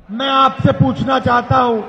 मैं आपसे पूछना चाहता हूं,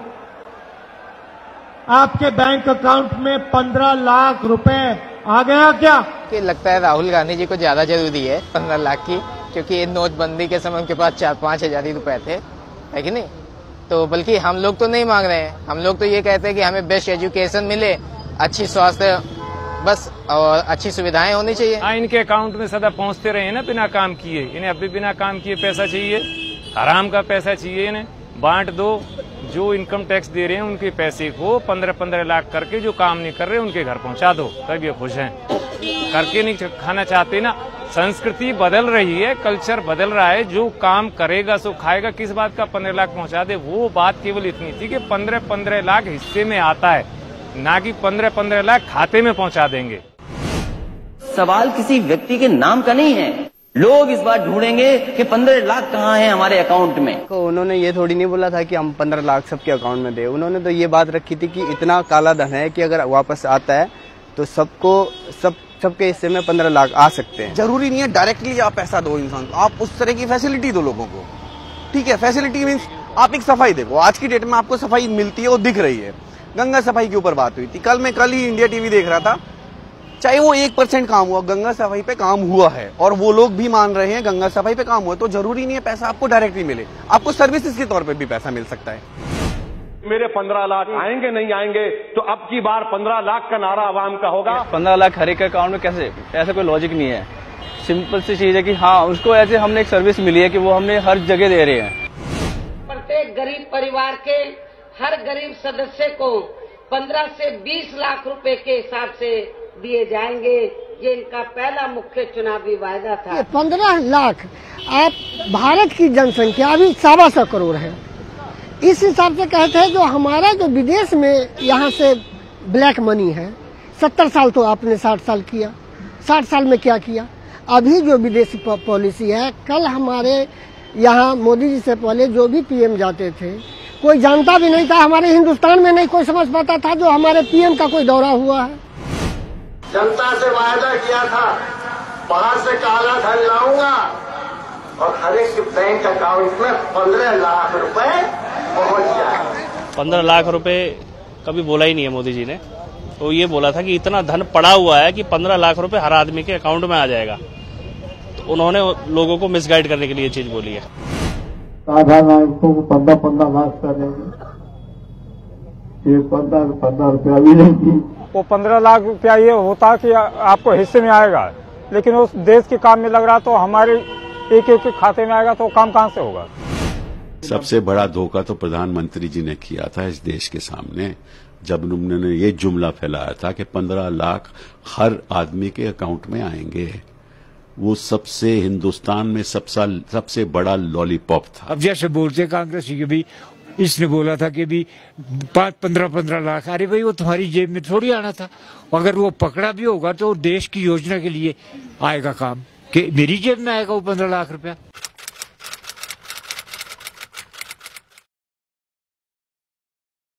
आपके बैंक अकाउंट में 15 लाख रुपए आ गया क्या? कि लगता है राहुल गांधी जी को ज्यादा जरूरी है 15 लाख की, क्योंकि नोटबंदी के समय उनके पास 4-5 हजार ही रुपए थे, है कि नहीं? तो बल्कि हम लोग तो नहीं मांग रहे हैं, हम लोग तो ये कहते हैं कि हमें बेस्ट एजुकेशन मिले, अच्छी स्वास्थ्य, बस, और अच्छी सुविधाएं होनी चाहिए। इनके अकाउंट में सदा पहुंचते रहे ना बिना काम किए, इन्हें अभी बिना काम किए पैसा चाहिए, हराम का पैसा चाहिए, इन्हें बांट दो। जो इनकम टैक्स दे रहे हैं उनके पैसे को 15-15 लाख करके जो काम नहीं कर रहे उनके घर पहुंचा दो, तब ये खुश हैं। करके नहीं खाना चाहते ना। संस्कृति बदल रही है, कल्चर बदल रहा है, जो काम करेगा सो खाएगा। किस बात का 15 लाख पहुंचा दे, वो बात केवल इतनी थी कि 15-15 लाख हिस्से में आता है, ना कि 15-15 लाख खाते में पहुंचा देंगे। सवाल किसी व्यक्ति के नाम का नहीं है, लोग इस बात ढूंढेंगे कि 15 लाख कहाँ हैं हमारे अकाउंट में। तो उन्होंने ये थोड़ी नहीं बोला था कि हम 15 लाख सबके अकाउंट में दे, उन्होंने तो ये बात रखी थी कि इतना काला धन है कि अगर वापस आता है तो सबके हिस्से में 15 लाख आ सकते हैं। जरूरी नहीं है डायरेक्टली आप पैसा दो इंसान को, आप उस तरह की फैसिलिटी दो लोगों को। ठीक है, फैसिलिटी मीन्स आप एक सफाई देखो, आज की डेट में आपको सफाई मिलती है, वो दिख रही है। गंगा सफाई के ऊपर बात हुई थी, कल ही इंडिया टीवी देख रहा था, चाहे वो 1% काम हुआ, गंगा सफाई पे काम हुआ है, और वो लोग भी मान रहे हैं गंगा सफाई पे काम हुआ। तो जरूरी नहीं है पैसा आपको डायरेक्टली मिले, आपको सर्विसेज के तौर पे भी पैसा मिल सकता है। मेरे 15 लाख आएंगे नहीं आएंगे, तो अब की बार 15 लाख का नारा आवाम का होगा। 15 लाख हर एक अकाउंट में कैसे, ऐसा कोई लॉजिक नहीं है। सिंपल सी चीज है कि हाँ, उसको ऐसे हमने एक सर्विस मिली है कि वो हमने हर जगह दे रहे हैं। प्रत्येक गरीब परिवार के हर गरीब सदस्य को 15 से 20 लाख रुपए के हिसाब से दिए जाएंगे। ये इनका पहला मुख्य चुनावी वायदा था। 15 लाख, आप भारत की जनसंख्या अभी 1.25 करोड़ है, इस हिसाब से कहते हैं जो हमारा जो विदेश में यहाँ से ब्लैक मनी है, 70 साल तो आपने 60 साल किया, 60 साल में क्या किया? अभी जो विदेशी पॉलिसी है, कल हमारे यहाँ मोदी जी से पहले जो भी पीएम जाते थे कोई जानता भी नहीं था, हमारे हिंदुस्तान में नहीं कोई समझ पाता था जो हमारे पीएम का कोई दौरा हुआ है। जनता से वायदा किया था, बाहर से काला धन लाऊंगा और हर एक बैंक अकाउंट में 15 लाख रुपए पहुंच जाए। 15 लाख रुपए कभी बोला ही नहीं है मोदी जी ने, तो ये बोला था कि इतना धन पड़ा हुआ है कि 15 लाख रुपए हर आदमी के अकाउंट में आ जाएगा। तो उन्होंने लोगों को मिसगाइड करने के लिए ये चीज बोली है। साधारण नागरिकों को 15 लाख कर देंगे, 15 रुपया भी नहीं। वो 15 लाख रुपया ये होता कि आपको हिस्से में आएगा, लेकिन उस देश के काम में लग रहा तो हमारे एक एक के खाते में आएगा, तो काम कहाँ से होगा? सबसे बड़ा धोखा तो प्रधानमंत्री जी ने किया था इस देश के सामने, जब उन्होंने ये जुमला फैलाया था कि 15 लाख हर आदमी के अकाउंट में आएंगे। वो सबसे हिंदुस्तान में सबसे बड़ा लॉलीपॉप था। अब जैसे बोलते कांग्रेस की भी, इसने बोला था कि भी 15 लाख, अरे भाई वो तुम्हारी जेब में थोड़ी आना था। अगर वो पकड़ा भी होगा तो देश की योजना के लिए आएगा काम, कि मेरी जेब में आएगा वो 15 लाख रुपया।